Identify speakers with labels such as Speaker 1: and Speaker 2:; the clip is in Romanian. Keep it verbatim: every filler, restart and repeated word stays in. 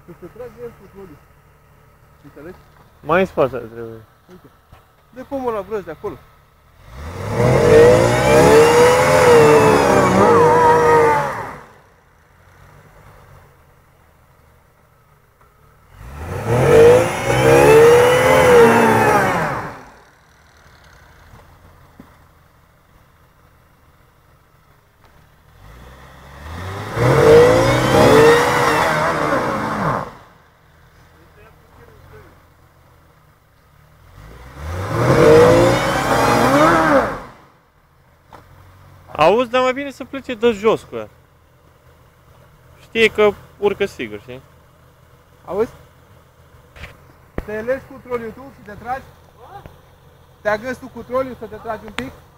Speaker 1: Să se trage el cu troliul. Înțelegi?
Speaker 2: Mai în spate trebuie.
Speaker 1: Uite. Dă pomul la vrăj de acolo.
Speaker 2: Auzi, dar mai bine să plece de jos cu ea. Știe că urcă sigur, știi?
Speaker 1: Auzi? Te elegi cu troliul tu și te tragi? Te agăzi tu cu troliul să te tragi un pic?